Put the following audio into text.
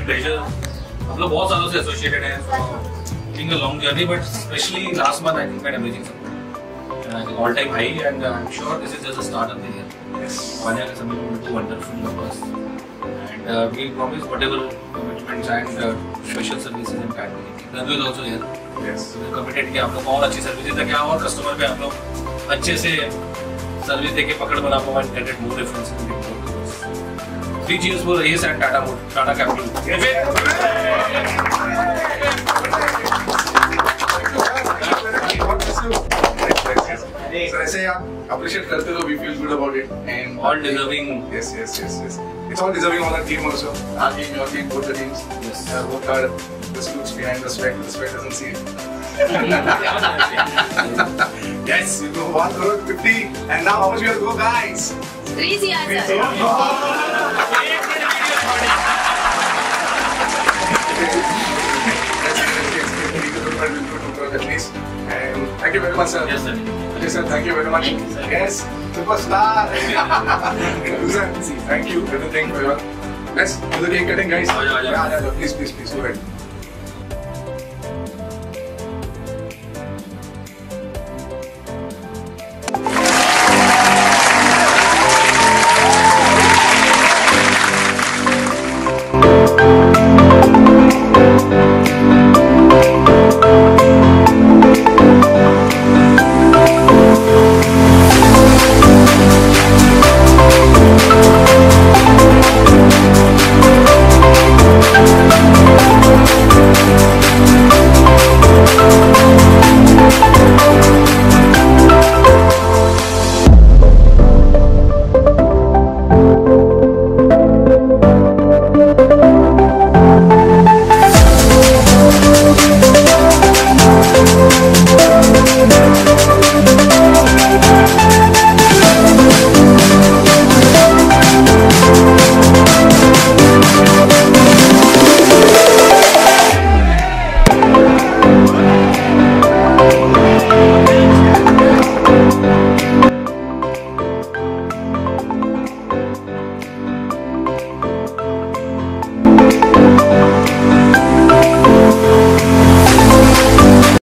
pleasure. हम लोग बहुत सालों से associated हैं, so being a long journey, but especially last month I think made amazing support. And I think all time high, and I'm sure this is just the start of the year. Yes. Vanya and Samir will do wonderful numbers, and we promise whatever commitments and special services and packaging. Ravi is also here. Yes. So we're committed कि आप लोग और अच्छी services देंगे और customer पे आप लोग अच्छे से सर्विस देके पकड़ बना पाओ and get more references and more customers. 3 cheers for Ace and Tata Capital. Yes. So ऐसे आप appreciate करते हो, we feel good about it, and All deserving. Yes. It's all deserving on our team also. Our team, your team, both the teams. Yes. Work hard. This looks behind the sweat. The sweat doesn't see it. Yes, you go 1 crore 50, and now how much we have to go, guys? 3 CR, sir. At least. And thank you very much, sir. Yes, sir. Yes, sir. Thank you very much. Yes, superstar. Thank you. Everything for your. Let's do the cake cutting, guys. Yeah. Please, go ahead.